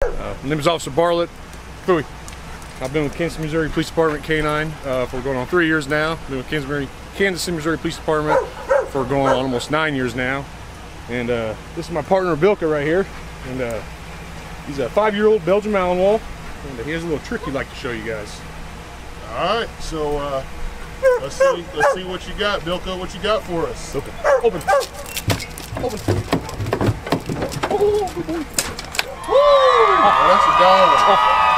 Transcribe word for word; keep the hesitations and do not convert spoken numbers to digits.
Uh, my name is Officer Bartlett. Phooey. I've been with Kansas City, Missouri Police Department, K nine, uh, for going on three years now. Been with Kansas City, Kansas City, Missouri Police Department for going on almost nine years now. And uh, this is my partner, Bilka, right here. And uh, he's a five-year-old Belgian Malinois. And he has a little trick he'd like to show you guys. All right, so uh, let's see, let's see what you got, Bilka. What you got for us? Open, open, open. Oh, good boy. Woo! Oh, that's a dollar. Oh.